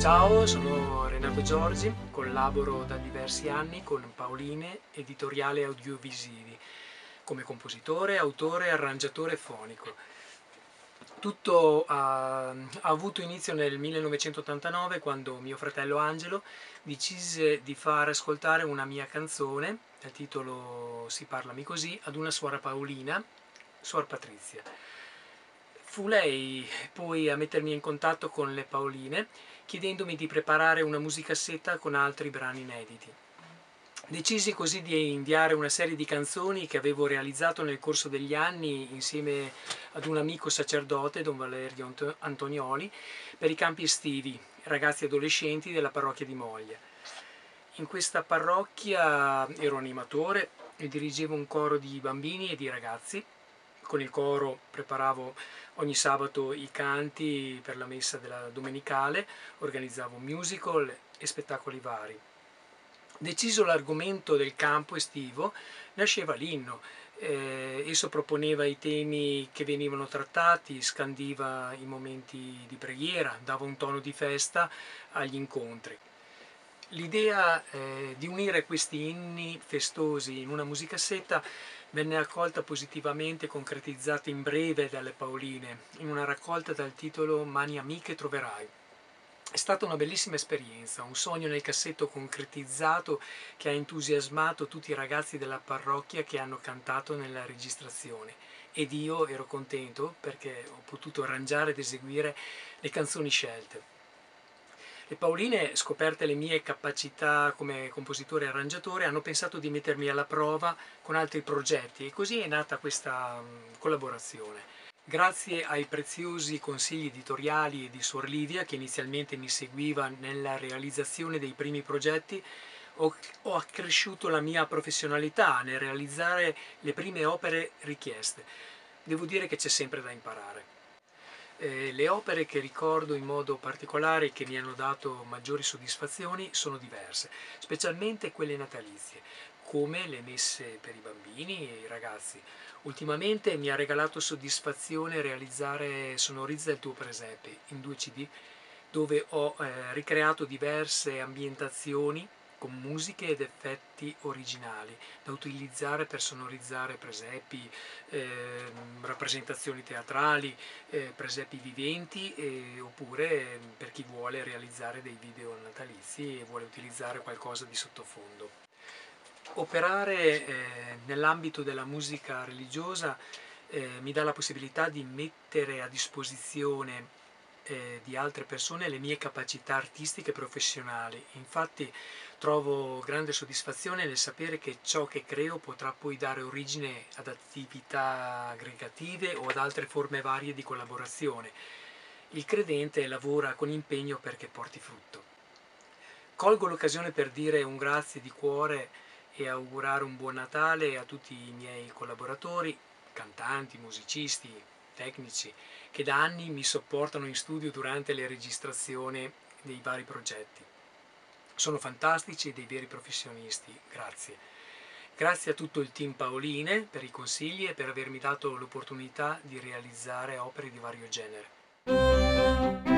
Ciao, sono Renato Giorgi, collaboro da diversi anni con Pauline Editoriale Audiovisivi come compositore, autore e arrangiatore fonico. Tutto ha avuto inizio nel 1989 quando mio fratello Angelo decise di far ascoltare una mia canzone, dal titolo Si parlami così, ad una suora Paolina, suor Patrizia. Fu lei poi a mettermi in contatto con le Paoline, chiedendomi di preparare una musicassetta con altri brani inediti. Decisi così di inviare una serie di canzoni che avevo realizzato nel corso degli anni insieme ad un amico sacerdote, Don Valerio Antonioli, per i campi estivi, ragazzi adolescenti della parrocchia di Moglia. In questa parrocchia ero animatore e dirigevo un coro di bambini e di ragazzi. Con il coro preparavo ogni sabato i canti per la messa della domenicale, organizzavo musical e spettacoli vari. Deciso l'argomento del campo estivo, nasceva l'inno. Esso proponeva i temi che venivano trattati, scandiva i momenti di preghiera, dava un tono di festa agli incontri. L'idea di unire questi inni festosi in una musicassetta venne accolta positivamente e concretizzata in breve dalle Paoline, in una raccolta dal titolo Mani amiche troverai. È stata una bellissima esperienza, un sogno nel cassetto concretizzato che ha entusiasmato tutti i ragazzi della parrocchia che hanno cantato nella registrazione. Ed io ero contento perché ho potuto arrangiare ed eseguire le canzoni scelte. Le Paoline, scoperte le mie capacità come compositore e arrangiatore, hanno pensato di mettermi alla prova con altri progetti e così è nata questa collaborazione. Grazie ai preziosi consigli editoriali di Suor Livia, che inizialmente mi seguiva nella realizzazione dei primi progetti, ho accresciuto la mia professionalità nel realizzare le prime opere richieste. Devo dire che c'è sempre da imparare. Le opere che ricordo in modo particolare e che mi hanno dato maggiori soddisfazioni sono diverse, specialmente quelle natalizie, come le messe per i bambini e i ragazzi. Ultimamente mi ha regalato soddisfazione realizzare Sonorizza il tuo presepe in 2 CD, dove ho ricreato diverse ambientazioni con musiche ed effetti originali da utilizzare per sonorizzare presepi, rappresentazioni teatrali, presepi viventi oppure per chi vuole realizzare dei video natalizi e vuole utilizzare qualcosa di sottofondo. Operare nell'ambito della musica religiosa mi dà la possibilità di mettere a disposizione di altre persone le mie capacità artistiche e professionali. Infatti trovo grande soddisfazione nel sapere che ciò che creo potrà poi dare origine ad attività aggregative o ad altre forme varie di collaborazione. Il credente lavora con impegno perché porti frutto. Colgo l'occasione per dire un grazie di cuore e augurare un buon Natale a tutti i miei collaboratori, cantanti, musicisti, tecnici, che da anni mi sopportano in studio durante le registrazioni dei vari progetti. Sono fantastici e dei veri professionisti, grazie. Grazie a tutto il team Paoline per i consigli e per avermi dato l'opportunità di realizzare opere di vario genere.